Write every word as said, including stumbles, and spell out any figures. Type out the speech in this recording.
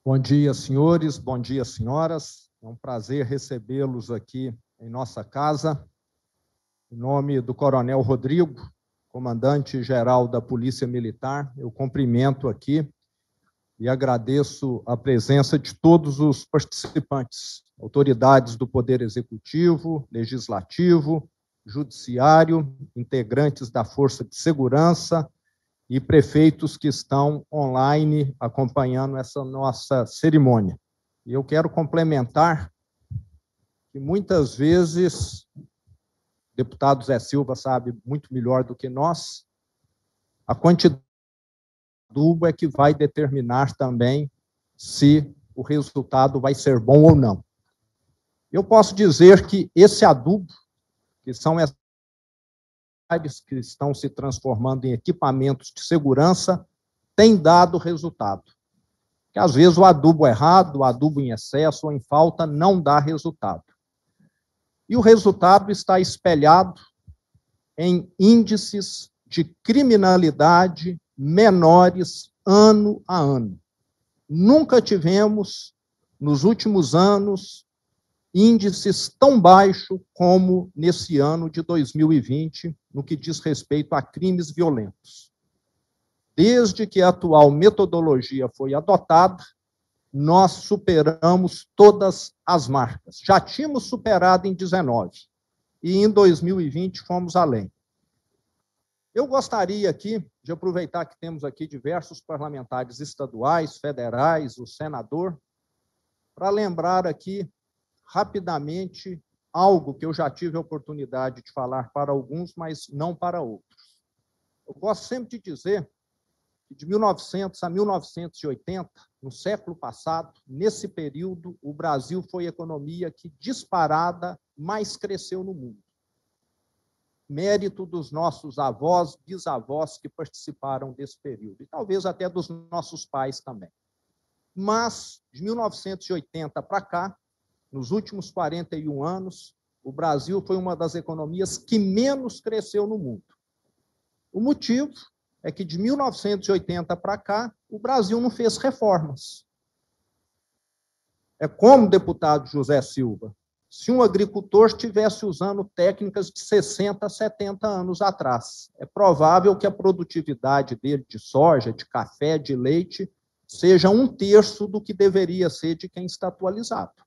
Bom dia, senhores, bom dia, senhoras. É um prazer recebê-los aqui em nossa casa. Em nome do Coronel Rodrigo, comandante-geral da Polícia Militar, eu cumprimento aqui e agradeço a presença de todos os participantes, autoridades do Poder Executivo, Legislativo, Judiciário, integrantes da Força de Segurança e prefeitos que estão online acompanhando essa nossa cerimônia. E eu quero complementar que muitas vezes, o deputado Zé Silva sabe muito melhor do que nós, a quantidade de adubo é que vai determinar também se o resultado vai ser bom ou não. Eu posso dizer que esse adubo, que são essas que estão se transformando em equipamentos de segurança, tem dado resultado. Que às vezes o adubo errado, o adubo em excesso ou em falta não dá resultado. E o resultado está espelhado em índices de criminalidade menores ano a ano. Nunca tivemos, nos últimos anos, índices tão baixos como nesse ano de dois mil e vinte, no que diz respeito a crimes violentos. Desde que a atual metodologia foi adotada, nós superamos todas as marcas. Já tínhamos superado em dezenove, e em dois mil e vinte fomos além. Eu gostaria aqui de aproveitar que temos aqui diversos parlamentares estaduais, federais, o senador, para lembrar aqui rapidamente algo que eu já tive a oportunidade de falar para alguns, mas não para outros. Eu gosto sempre de dizer que de mil e novecentos a mil novecentos e oitenta, no século passado, nesse período, o Brasil foi a economia que disparada mais cresceu no mundo. Mérito dos nossos avós, bisavós que participaram desse período, e talvez até dos nossos pais também. Mas, de mil novecentos e oitenta para cá, nos últimos quarenta e um anos, o Brasil foi uma das economias que menos cresceu no mundo. O motivo é que, de mil novecentos e oitenta para cá, o Brasil não fez reformas. É como, deputado José Silva, se um agricultor estivesse usando técnicas de sessenta, setenta anos atrás. É provável que a produtividade dele de soja, de café, de leite, seja um terço do que deveria ser de quem está atualizado.